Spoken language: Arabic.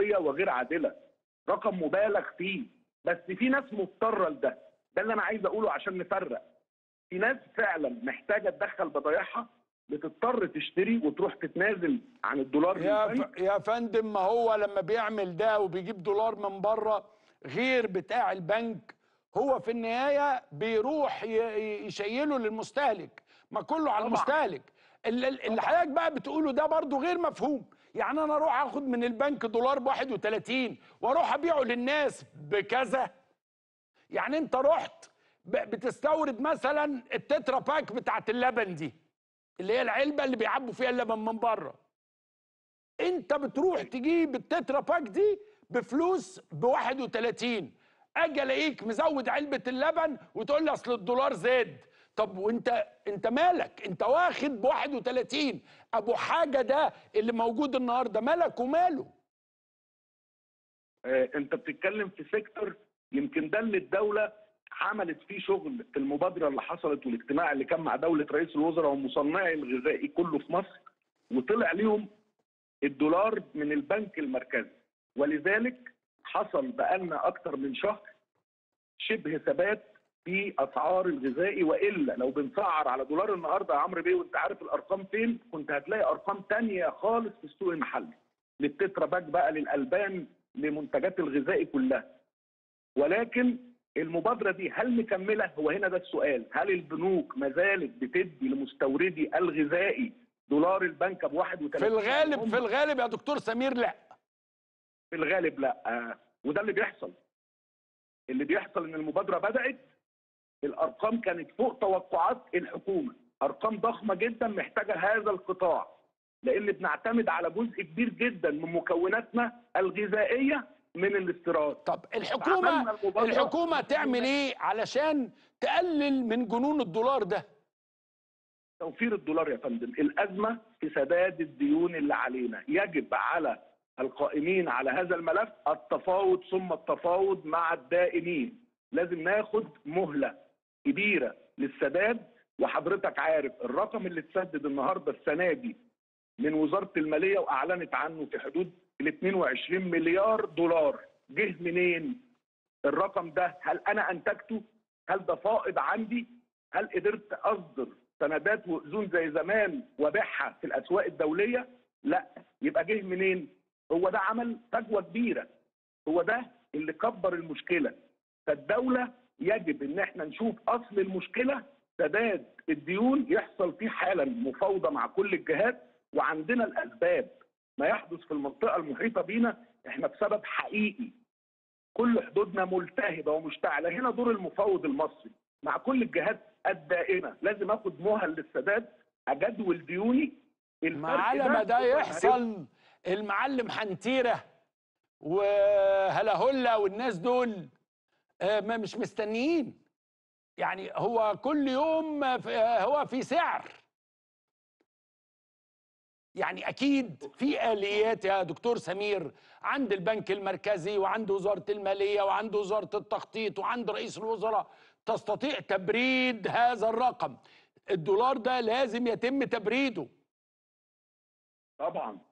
عاطفيه وغير عادله، رقم مبالغ فيه، بس في ناس مضطره لده. ده اللي انا عايز اقوله عشان نفرق. في ناس فعلا محتاجه تدخل بضايعها، بتضطر تشتري وتروح تتنازل عن الدولار للبنك. يا فندم، ما هو لما بيعمل ده وبيجيب دولار من بره غير بتاع البنك، هو في النهايه بيروح يشيله للمستهلك، ما كله على طبعا المستهلك. اللي حضرتك بقى بتقوله ده برضو غير مفهوم. يعني انا اروح اخد من البنك دولار ب 31 واروح ابيعه للناس بكذا. يعني انت رحت بتستورد مثلا التترا باك بتاعت اللبن دي، اللي هي العلبه اللي بيعبوا فيها اللبن من بره، انت بتروح تجيب التترا باك دي بفلوس ب 31، اجي الاقيك مزود علبه اللبن وتقول لي اصل الدولار زاد. طب وانت مالك؟ انت واخد ب 31 ابو حاجه ده اللي موجود النهارده، مالك وماله؟ انت بتتكلم في سيكتور يمكن ده اللي الدوله عملت فيه شغل في المبادره اللي حصلت والاجتماع اللي كان مع دوله رئيس الوزراء ومصنعي الغذائي كله في مصر، وطلع ليهم الدولار من البنك المركزي. ولذلك حصل بقالنا اكتر من شهر شبه ثبات في اسعار الغذائي، والا لو بنسعر على دولار النهارده يا عمرو بيه وانت عارف الارقام فين، كنت هتلاقي ارقام ثانيه خالص في السوق المحلي للتترا باك بقى، للالبان، لمنتجات الغذائي كلها. ولكن المبادره دي هل مكمله؟ هو هنا ده السؤال. هل البنوك ما زالت بتدي لمستوردي الغذائي دولار البنك ب 31؟ في الغالب يا دكتور سمير لا. في الغالب لا. وده اللي بيحصل. اللي بيحصل ان المبادره بدات، الارقام كانت فوق توقعات الحكومه، ارقام ضخمه جدا محتاجه هذا القطاع، لان بنعتمد على جزء كبير جدا من مكوناتنا الغذائيه من الاستيراد. طب الحكومه تعمل ايه علشان تقلل من جنون الدولار ده؟ توفير الدولار يا فندم. الازمه في سداد الديون اللي علينا، يجب على القائمين على هذا الملف التفاوض ثم التفاوض مع الدائنين. لازم ناخد مهله كبيره للسداد. وحضرتك عارف الرقم اللي اتسدد النهارده السنه دي من وزاره الماليه واعلنت عنه في حدود ال 22 مليار دولار. جه منين الرقم ده؟ هل انا انتجته؟ هل ده فائض عندي؟ هل قدرت اصدر سندات واذون زي زمان وابيعها في الاسواق الدوليه؟ لا. يبقى جه منين؟ هو ده عمل فجوه كبيره، هو ده اللي كبر المشكله. فالدوله يجب ان احنا نشوف اصل المشكله، سداد الديون يحصل فيه حالا مفاوضه مع كل الجهات، وعندنا الاسباب. ما يحدث في المنطقه المحيطه بينا احنا بسبب حقيقي، كل حدودنا ملتهبه ومشتعله. هنا دور المفاوض المصري مع كل الجهات الدائمه، لازم اخد مهل للسداد، اجدول ديوني. على ما ده يحصل المعلم حنتيره وهلاهلا والناس دول ما مش مستنيين. يعني هو كل يوم هو في سعر. يعني اكيد في اليات يا دكتور سمير عند البنك المركزي وعند وزاره الماليه وعند وزاره التخطيط وعند رئيس الوزراء تستطيع تبريد هذا الرقم. الدولار ده لازم يتم تبريده. طبعا